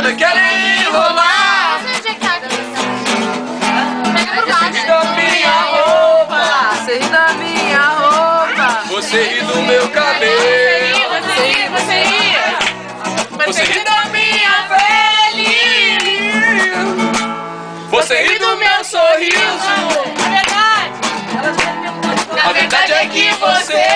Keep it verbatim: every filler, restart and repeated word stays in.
você quer enrolar. Você ri da minha roupa. Você ri da minha roupa. Você ri do meu cabelo. Você ri, você ri. Você ri da minha pele. Você ri do meu sorriso. A verdade. A verdade é que você